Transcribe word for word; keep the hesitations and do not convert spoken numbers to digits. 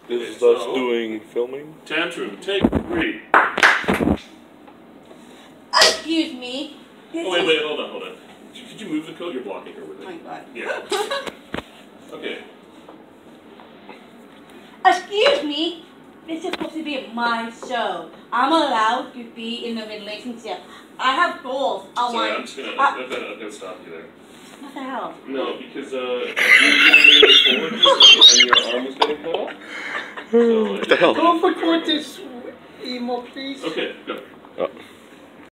This is okay, us so, doing filming. Tantrum, take three. Excuse me. Oh, wait, wait, hold on, hold on. Could you move the coat? You're blocking her with it. Oh my god. Yeah. Okay. Excuse me. This is supposed to be my show. I'm allowed to be in a relationship. I have goals. I Sorry, want. I'm just gonna, Uh, I'm gonna, I'm gonna stop you there. What the hell? No, because uh, you you were leaning forward and your arm was getting cut off. So, What the hell? Don't record this emo, please. Okay, go. Oh.